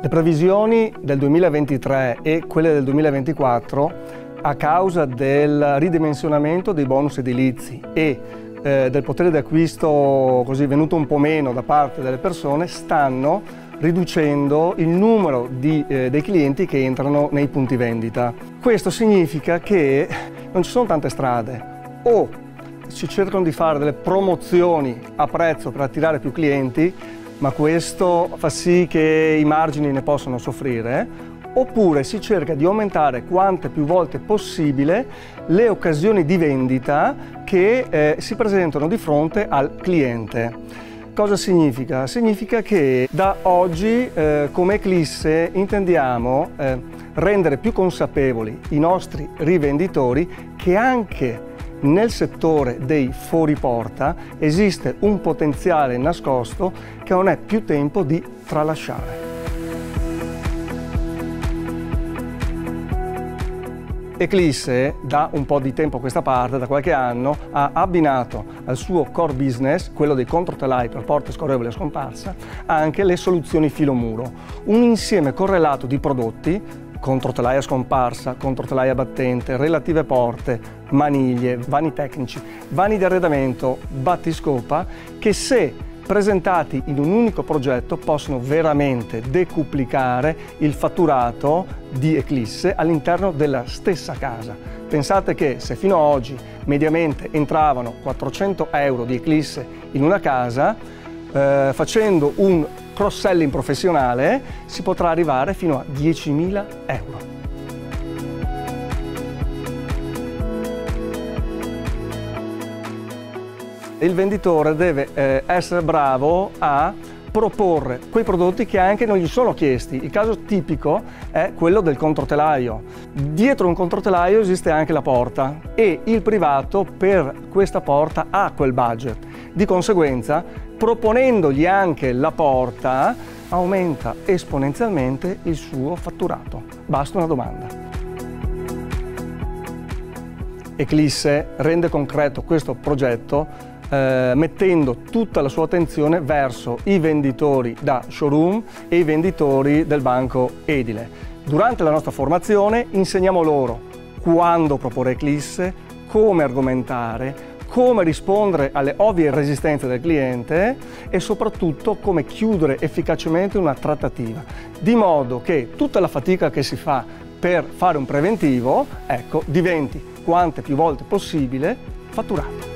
Le previsioni del 2023 e quelle del 2024, a causa del ridimensionamento dei bonus edilizi e del potere d'acquisto così venuto un po' meno da parte delle persone, stanno riducendo il numero dei clienti che entrano nei punti vendita. Questo significa che non ci sono tante strade, o si cercano di fare delle promozioni a prezzo per attirare più clienti, ma questo fa sì che i margini ne possano soffrire, oppure si cerca di aumentare quante più volte possibile le occasioni di vendita che si presentano di fronte al cliente. Cosa significa? Significa che da oggi come Eclisse intendiamo rendere più consapevoli i nostri rivenditori che anche nel settore dei fuoriporta esiste un potenziale nascosto che non è più tempo di tralasciare. Eclisse da un po' di tempo a questa parte, da qualche anno, ha abbinato al suo core business, quello dei controtelai per porte scorrevoli a scomparsa, anche le soluzioni filomuro, un insieme correlato di prodotti, controtelai a scomparsa, controtelai a battente, relative porte, maniglie, vani tecnici, vani di arredamento, battiscopa, che se presentati in un unico progetto possono veramente decuplicare il fatturato di Eclisse all'interno della stessa casa. Pensate che se fino ad oggi mediamente entravano 400 euro di Eclisse in una casa, facendo un cross-selling professionale si potrà arrivare fino a 10.000 euro. Il venditore deve essere bravo a proporre quei prodotti che anche non gli sono chiesti. Il caso tipico è quello del controtelaio. Dietro un controtelaio esiste anche la porta e il privato per questa porta ha quel budget. Di conseguenza, proponendogli anche la porta, aumenta esponenzialmente il suo fatturato. Basta una domanda. Eclisse rende concreto questo progetto mettendo tutta la sua attenzione verso i venditori da showroom e i venditori del banco edile. Durante la nostra formazione insegniamo loro quando proporre Eclisse, come argomentare, come rispondere alle ovvie resistenze del cliente e soprattutto come chiudere efficacemente una trattativa, di modo che tutta la fatica che si fa per fare un preventivo, ecco, diventi quante più volte possibile fatturato.